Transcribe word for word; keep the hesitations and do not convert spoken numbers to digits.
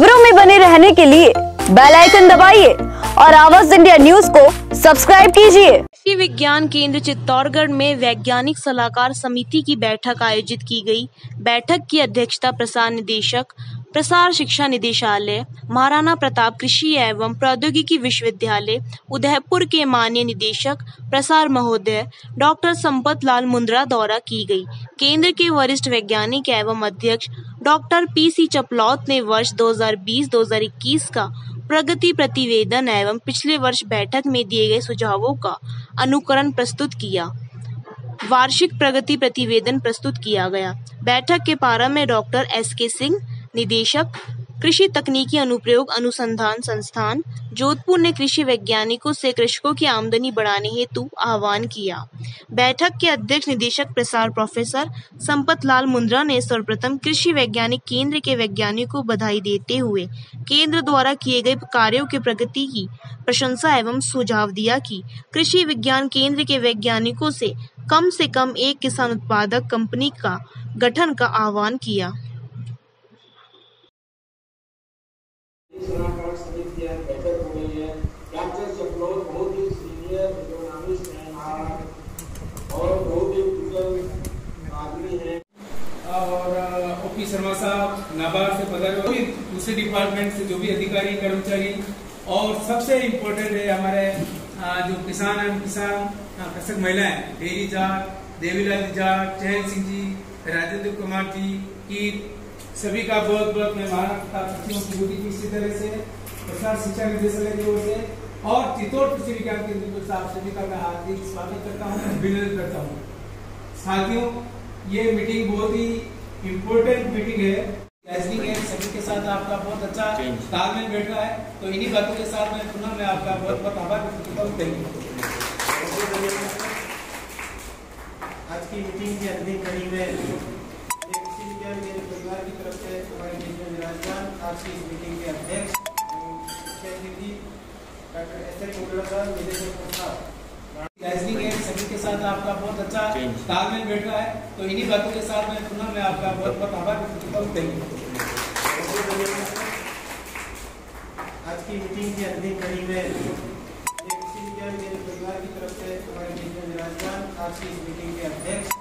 खबरों में बने रहने के लिए बेल आइकन दबाइए और आवाज इंडिया न्यूज को सब्सक्राइब कीजिए। कृषि विज्ञान केंद्र चित्तौड़गढ़ में वैज्ञानिक सलाहकार समिति की बैठक आयोजित की गई। बैठक की अध्यक्षता प्रसार निदेशक, प्रसार शिक्षा निदेशालय, महाराणा प्रताप कृषि एवं प्रौद्योगिकी विश्वविद्यालय उदयपुर के माननीय निदेशक प्रसार महोदय डॉक्टर संपत लाल मुंद्रा द्वारा की गई। केंद्र के वरिष्ठ वैज्ञानिक एवं अध्यक्ष डॉक्टर पी सी चपलौत ने वर्ष दो हज़ार बीस दो हज़ार इक्कीस का प्रगति प्रतिवेदन एवं पिछले वर्ष बैठक में दिए गए सुझावों का अनुकरण प्रस्तुत किया। वार्षिक प्रगति प्रतिवेदन प्रस्तुत किया गया। बैठक के प्रारंभ में डॉक्टर एस के सिंह, निदेशक कृषि तकनीकी अनुप्रयोग अनुसंधान संस्थान जोधपुर ने कृषि वैज्ञानिकों से कृषकों की आमदनी बढ़ाने हेतु आह्वान किया। बैठक के अध्यक्ष निदेशक प्रसार प्रोफेसर संपत लाल मुंद्रा ने सर्वप्रथम कृषि वैज्ञानिक केंद्र के वैज्ञानिकों को बधाई देते हुए केंद्र द्वारा किए गए कार्यों की प्रगति की प्रशंसा एवं सुझाव दिया कि कृषि विज्ञान केंद्र के वैज्ञानिकों से कम से कम एक किसान उत्पादक कंपनी का गठन का आह्वान किया। सलाहकार समिति की बैठक हो रही है। डॉक्टर चपलौत बहुत ही सीनियर इकोनॉमिस्ट हैं और बहुत ही कुशल आदमी हैं और ओपी शर्मा साहब नाबार्ड से पधारे हुए दूसरे डिपार्टमेंट से जो भी अधिकारी कर्मचारी और सबसे इम्पोर्टेंट है हमारे जो किसान एवं किसान कृषक महिलाएं डेरी जाट, देवीलाल जाट, चहल सिंह जी, राजेंद्र कुमार जी की सभी का बहुत बहुत मैं महाराष्ट्र इसी तरह से प्रसार शिक्षा निदेशालय की ओर से और चित्तौड़ कृषि विज्ञान केंद्र से आप सभी का मैं हार्दिक स्वागत करता हूँ, अभिनंदन करता हूँ। साथियों, ये मीटिंग बहुत ही इम्पोर्टेंट मीटिंग है। सभी के साथ आपका बहुत अच्छा तालमेल बैठ रहा है, तो इन्हीं बातों के साथ मैं पुनः मैं आपका बहुत बहुत आभार व्यक्त करता हूँ। Thank you. आज की मीटिंग की अंतिम कड़ी में परिवार की तरफ से हमारे देश में विराजमान आज की इस मीटिंग के अध्यक्ष डॉक्टर एस एल मुंद्रा साहब, निदेशक प्रसार सभी के साथ आपका बहुत अच्छा तालमेल बैठ रहा है, तो इन्हीं बातों के साथ मैं पुनः मैं आपका बहुत बहुत आभार व्यक्त करता हूँ। Thank you. आज की मीटिंग की अंतिम कड़ी में कृषि विज्ञान केंद्र परिवार की तरफ से हमारे देश में विराजमान आज की इस मीटिंग के अध्यक्ष